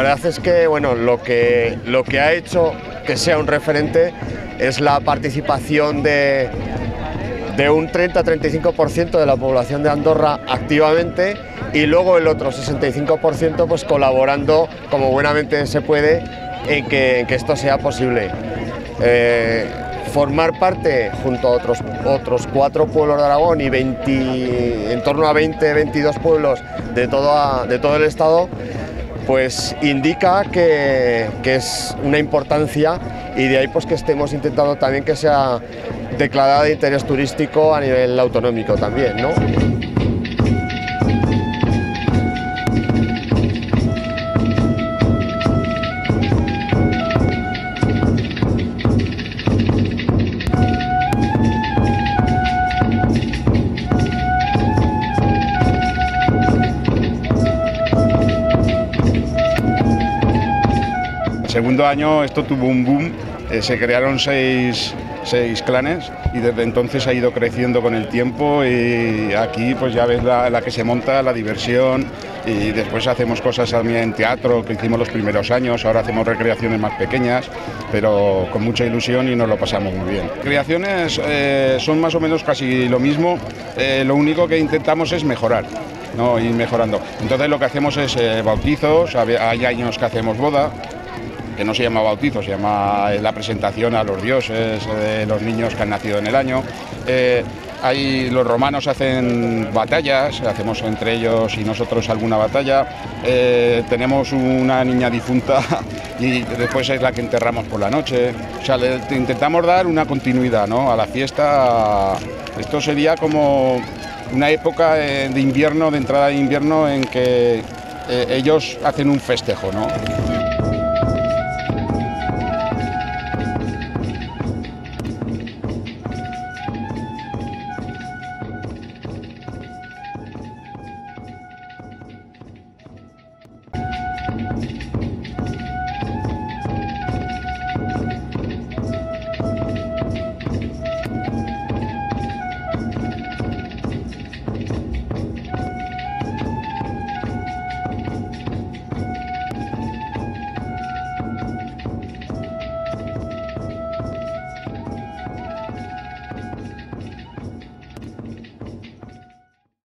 verdad es que bueno, lo que ha hecho que sea un referente es la participación de un 30-35% de la población de Andorra activamente, y luego el otro 65% pues colaborando como buenamente se puede en que esto sea posible. Formar parte junto a otros 4 pueblos de Aragón y en torno a 20-22 pueblos de todo el estado, pues indica que es una importancia, y de ahí pues que estemos intentando también que sea declarada de interés turístico a nivel autonómico también, ¿no? El segundo año esto tuvo un boom, se crearon seis clanes y desde entonces ha ido creciendo con el tiempo, y aquí pues ya ves la que se monta, la diversión, y después hacemos cosas también en teatro que hicimos los primeros años, ahora hacemos recreaciones más pequeñas, pero con mucha ilusión y nos lo pasamos muy bien. Recreaciones son más o menos casi lo mismo, lo único que intentamos es mejorar, ¿no? Ir mejorando. Entonces lo que hacemos es bautizos, hay años que hacemos boda, que no se llama bautizo, se llama la presentación a los dioses de los niños que han nacido en el año. Los romanos hacen batallas, hacemos entre ellos y nosotros alguna batalla. Tenemos una niña difunta y después es la que enterramos por la noche. O sea, intentamos dar una continuidad, ¿no?, a la fiesta. Esto sería como una época de invierno, de entrada de invierno, en que ellos hacen un festejo, ¿no?